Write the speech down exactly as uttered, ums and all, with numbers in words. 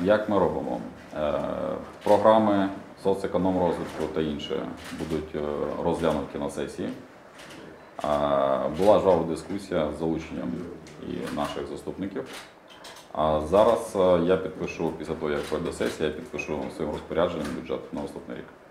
Як ми робимо? Програми соцекономрозвитку та інше будуть розглянуті на сесії. Була жвава дискусія з залученням і наших заступників. А зараз я підпишу, після того, як пройде сесія, я підпишу своїм розпорядженням бюджет на наступний рік.